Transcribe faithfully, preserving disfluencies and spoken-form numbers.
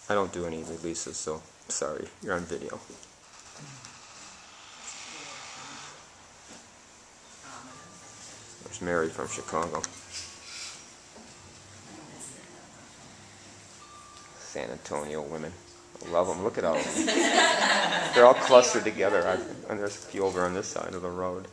I don't do any releases, so sorry, you're on video. There's Mary from Chicago. San Antonio women. I love them. Look at all of them. They're all clustered together. I, and there's a few over on this side of the road.